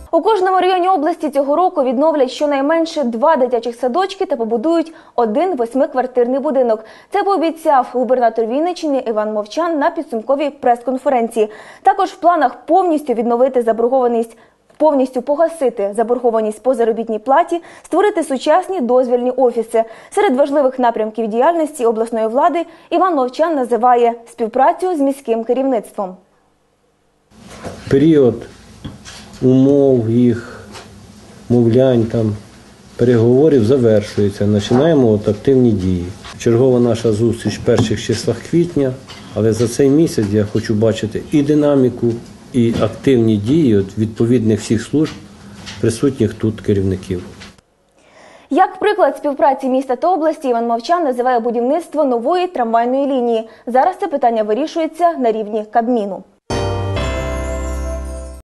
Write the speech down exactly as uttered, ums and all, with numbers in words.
У кожному районі області цього року відновлять щонайменше два дитячих садочки та побудують один восьмиквартирний будинок. Це пообіцяв губернатор Вінниччини Іван Мовчан на підсумковій прес-конференції. Також в планах повністю відновити заборгованість повністю погасити заборгованість по заробітній платі, створити сучасні дозвільні офіси. Серед важливих напрямків діяльності обласної влади Іван Мовчан називає співпрацю з міським керівництвом. Період умов їх, мовлянь, там, переговорів завершується. Починаємо от активні дії. Чергова наша зустріч в перших числах квітня, але за цей місяць я хочу бачити і динаміку, і активні дії від відповідних всіх служб, присутніх тут керівників. Як приклад співпраці міста та області, Іван Мовчан називає будівництво нової трамвайної лінії. Зараз це питання вирішується на рівні Кабміну.